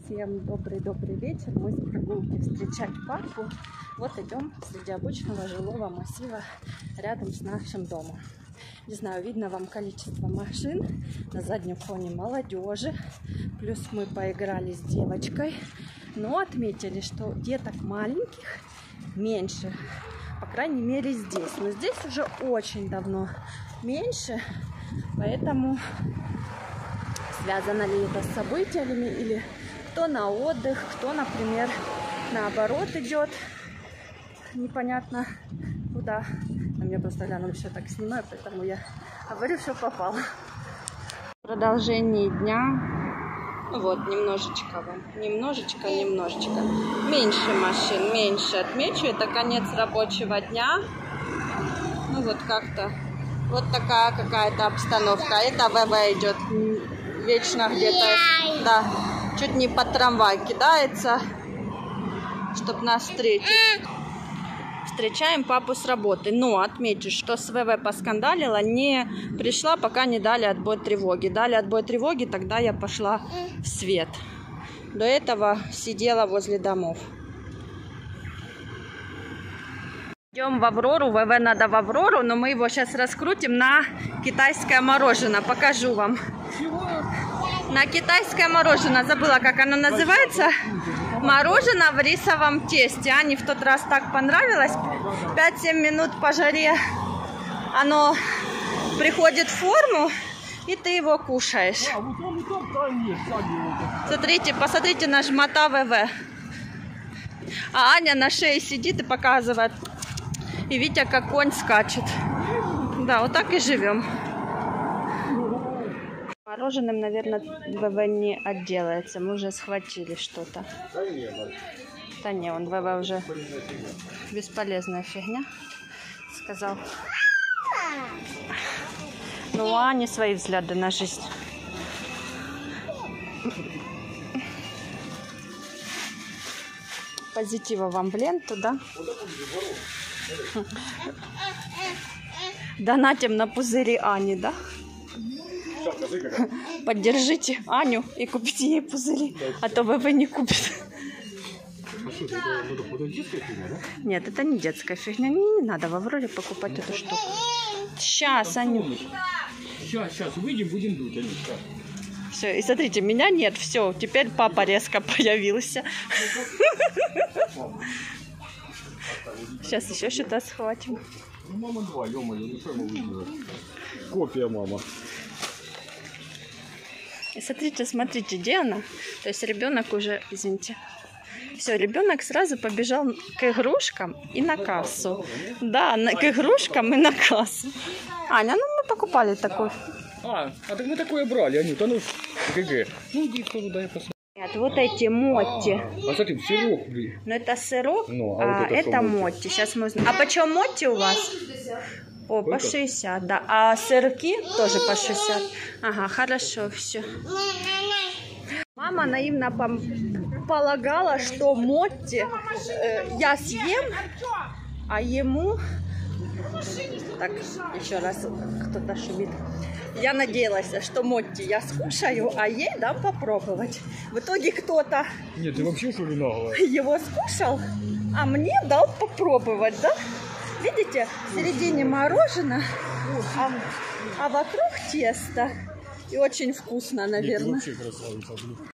Всем добрый-добрый вечер. Мы с прогулки встречать папу. Вот идем среди обычного жилого массива рядом с нашим домом. Не знаю, видно вам количество машин. На заднем фоне молодежи. Плюс мы поиграли с девочкой. Но отметили, что деток маленьких меньше. По крайней мере здесь. Но здесь уже очень давно меньше. Поэтому связано ли это с событиями или кто на отдых, кто, например, наоборот идет непонятно куда. На меня просто глянули, все так снимаю, поэтому я говорю, что попало. Продолжение дня. Вот, немножечко вам. Немножечко. Меньше машин, меньше. Отмечу, это конец рабочего дня. Ну вот как-то. Вот такая какая-то обстановка. Это ВВ идет вечно где-то, да, чуть не под трамвай кидается, чтобы нас встретить. Встречаем папу с работы. Но отмечу, что с ВВ поскандалила, не пришла, пока не дали отбой тревоги. Дали отбой тревоги, тогда я пошла в свет. До этого сидела возле домов. Идем в Аврору. ВВ надо в Аврору, но мы его сейчас раскрутим на китайское мороженое. Покажу вам. На китайское мороженое. Забыла, как оно называется. Мороженое в рисовом тесте. Ане в тот раз так понравилось. 5-7 минут по жаре оно приходит в форму, и ты его кушаешь. Смотрите, посмотрите на жмота ВВ. А Аня на шее сидит и показывает. И Витя как конь скачет. Да, вот так и живем. Мороженым, наверное, ВВ не отделается. Мы уже схватили что-то. Да не, он ВВ уже бесполезная фигня, сказал. Ну, а не свои взгляды на жизнь. Позитива вам в ленту, да? Донатим на пузыри Ани, да? Поддержите Аню и купите ей пузыри, а то ВВ не купит. Нет, это не детская фигня. Не надо в Авроре покупать эту штуку. Сейчас, Аню. Сейчас выйдем, будем дуть. Все, и смотрите, меня нет. Все, теперь папа резко появился. Сейчас еще что-то схватим. Ну, мама 2, ё-моё, ну что ему выделать? Копия, мама. И смотрите, где она? То есть ребенок уже, извините. Все, ребенок сразу побежал к игрушкам и на кассу. Да, к игрушкам и на кассу. Аня, ну мы покупали такой. А так мы такое брали, Анюта, ну ГГ. Ну иди тоже дай посмотреть. Нет, вот эти мотти. А смотри, сырок, блин. Ну это сырок, ну, а вот это мотти. Сейчас мы узнаем. А почем мотти у вас? О, по 60, да. А сырки тоже по 60. Ага, хорошо, все. Мама наивно полагала, что мотти я съем, а ему... Так, еще раз кто-то шумит. Я надеялась, что мотти я скушаю, а ей дам попробовать. В итоге кто-то... Нет, ты вообще что ли наглая? Его скушал, а мне дал попробовать, да? Видите, в середине мороженое, а вокруг тесто. И очень вкусно, наверное. Нет, ты вообще красавица, блин.